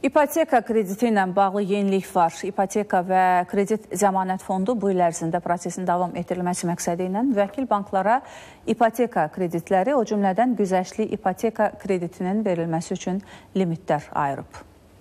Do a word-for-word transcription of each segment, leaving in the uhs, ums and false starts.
İpoteka krediti ilə bağlı yenilik var. İpoteka və kredit zəmanət fondu bu il ərzində prosesin davam etdirilməsi məqsədi ilə müvəkkil banklara ipoteka kreditləri, o cümlədən güzəştli ipoteka kreditinin verilməsi üçün limitlər ayırıb.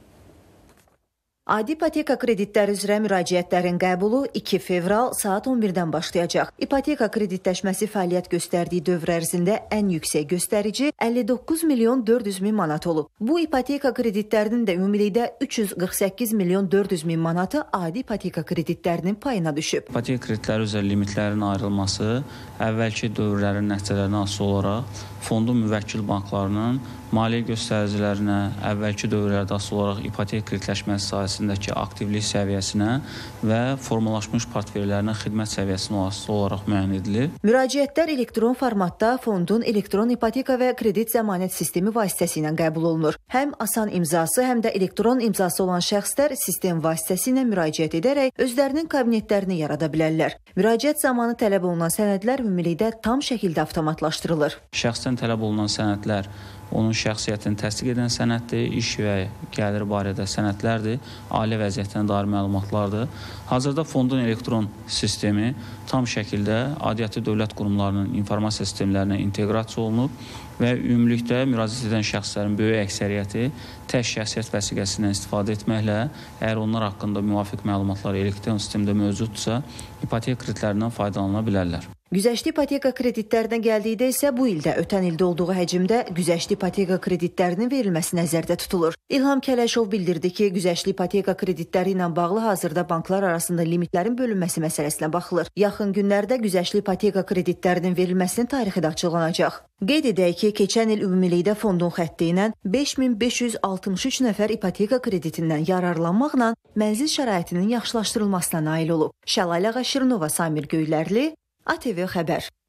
Adi ipoteka kreditləri üzrə müraciətlərin qəbulu iki fevral saat on birdən başlayacaq. İpoteka kreditləşməsi fəaliyyət göstərdiyi dövr ərzində ən yüksək göstərici əlli doqquz milyon dörd yüz min manat olub. Bu ipoteka kreditlərinin də ümumilikdə üç yüz qırx səkkiz milyon dörd yüz min manatı adi ipoteka kreditlərinin payına düşüb. İpoteka kreditləri üzrə limitlərin ayrılması əvvəlki dövrlərin nəticələrinə asılı olaraq fondun müvəkkil banklarının maliyyə göstəricilərinə əvvəlki dövrlərdə asılı olaraq ipoteka kreditləşməsi sahəsindəki aktivlik səviyyəsinə və formalaşmış portfellərinə xidmət səviyyəsinə asılı olaraq müəyyən edilir. Müraciətlər elektron formatda fondun elektron ipoteka və kredit zəmanət sistemi vasitəsilə qəbul olunur. Həm asan imzası, həm də elektron imzası olan şəxslər sistem vasitəsilə müraciət edərək özlərinin kabinetlərini yarada bilərlər. Müraciət zamanı tələb olunan sənədlər ümumilikdə tam şəkildə avtomatlaşdırılır. Şəxsdən tələb olunan sənədlər onun şəxsiyyətini təsdiq edən sənəddir, iş və gəlir barədə sənədlərdir, ailə vəziyyətinə dair məlumatlardır. Hazırda fondun elektron sistemi tam şəkildə aidiyyatı dövlət qurumlarının informasiya sistemlərinə inteqrasiya olunub və ümumilikdə müraciət edən şəxslərin böyük əksəriyyəti tək şəxsiyyət vəsiqəsindən istifadə etməklə, əgər onlar haqqında müvafiq məlumatlar elektron sistemdə mövcuddursa, ipoteka kreditlərindən faydalana bilərlər. Güzəştli ipoteka kreditlərinə gəldikdə isə bu ildə ötən ildə olduğu həcmdə güzəştli ipoteka kreditlərinin verilməsi nəzərdə tutulur. İlham Kələşov bildirdi ki, güzəştli ipoteka kreditləri ilə bağlı hazırda banklar arasında limitlərin bölünməsi məsələsinə baxılır. Yaxın günlərdə güzəştli ipoteka kreditlərinin verilməsinin tarixi də açıqlanacaq. Qeyd edək ki, keçən il ümumilikdə fondun xətti ilə beş min beş yüz altmış üç nəfər ipoteka kreditindən yararlanmaqla mənzil şəraitinin yaxşılaşdırılmasına nail olub. Şəlalə Qaşırınova, Samir Göylərli, A T V Xəbər.